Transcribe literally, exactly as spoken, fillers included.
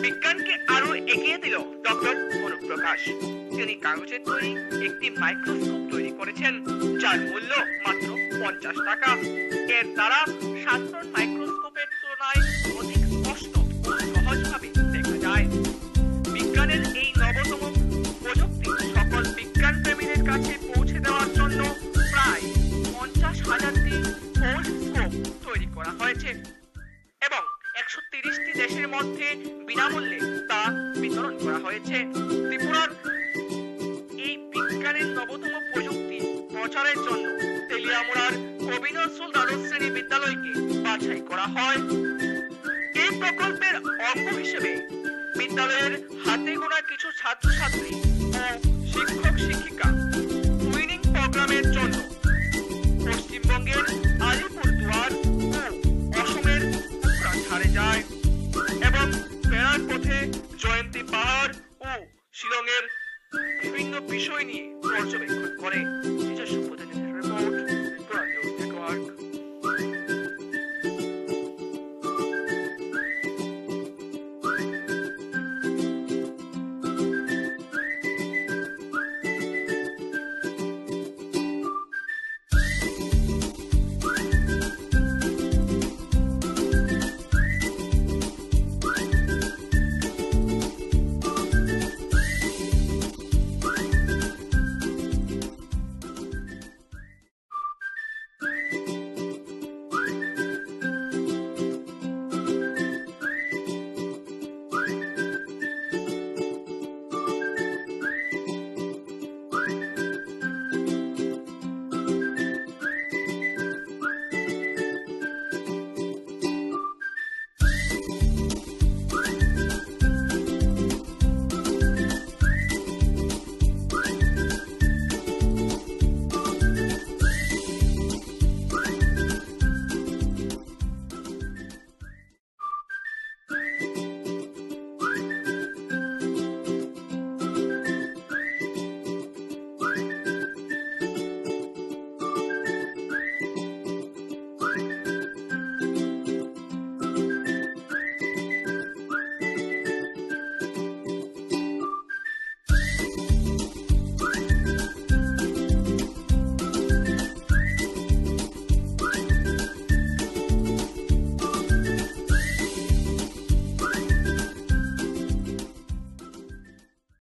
বিজ্ঞানকে আরো এগিয়ে দিল ডক্টর অনুপ্রকাশ। তিনি কাগজের তৈরি একটি মাইক্রোস্কোপ তৈরি করেছেন, যার মূল্য মাত্র পঞ্চাশ টাকা। এর দ্বারা সাধারণ মাইক্রোস্কোপের তুলনায় অধিক স্পষ্ট ও সহজভাবে দেখা যায়। বিজ্ঞানের এই নবতম প্রযুক্তি সকল বিজ্ঞান প্রেমীদের কাছে পৌঁছে দেওয়ার জন্য প্রায় পঞ্চাশ হাজারটি ফোল্ডস্কোপ তৈরি করা হয়েছে এবং একশো তিরিশটি দেশের মধ্যে বিনামূল্যে তা বিতরণ করা হয়েছে। ত্রিপুরার এই বিজ্ঞানের নবতম প্রযুক্তি প্রচারের জন্য তেলিয়ামুড়ার কবি নজরুল দ্বাদশ শ্রেণী বিদ্যালয়কে বাছাই করা হয়। এই প্রকল্পের অঙ্গ হিসেবে বিদ্যালয়ের হাতে গোনা কিছু ছাত্রছাত্রী ও শিক্ষক শিক্ষিকা টুইনিং প্রোগ্রামের জন্য পশ্চিমবঙ্গের আলিপুরদুয়ার ও অসমের কোকরাঝাড়ে যায় এবং ফেরার পথে জয়ন্তী পাহাড় ও শিলংয়ের বিভিন্ন বিষয় নিয়ে পর্যবেক্ষণ করে।